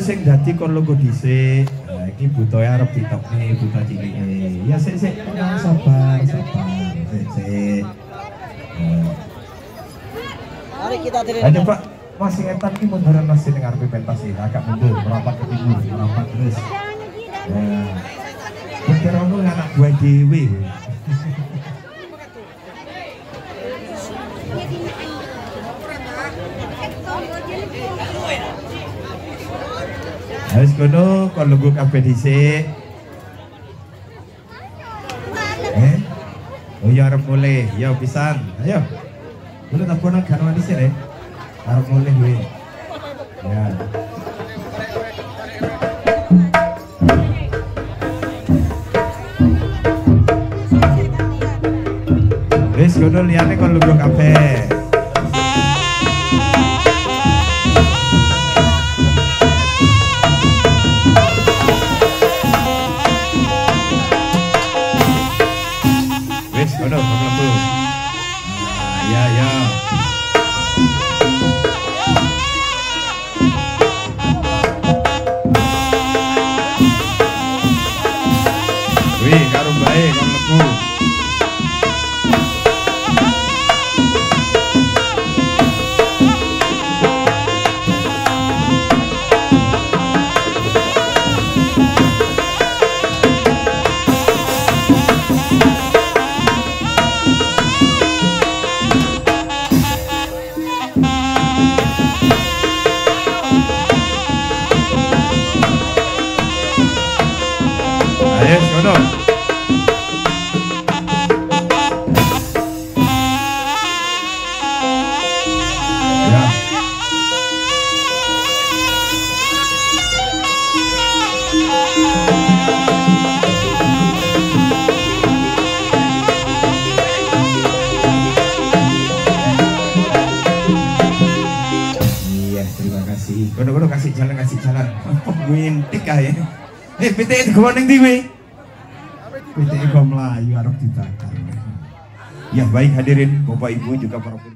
sing dadi kon logo dhisik. Nah, iki butohe arep ditokne buta cilike. Ya sik sabar. Sik. Mari kita terima. Ayo Pak, masih ngetan iki munduran masih ning arepe pentas iki. Agak mundur, merapat ke timur, merapat terus. Ya. Kira ono anak buah dhewe. Wis kono kon lungguh kabeh dhisik. Oh ya arep mulai, ya pisan. Ayo. Dulu tak kono kan wani sih, arep mulai kuwi. Ya. Wis kono liyane kon lungguh kabeh. Udah, mlebu. Ya. Wih, karo bae kon mlebu. Ayo, kono. Ya. Iya, terima kasih. Kono kasih jalan. Wintik ae. PTE digawa ning ndi kowe? PTE kok mlayu arep dibakar. Ya baik hadirin Bapak Ibu juga para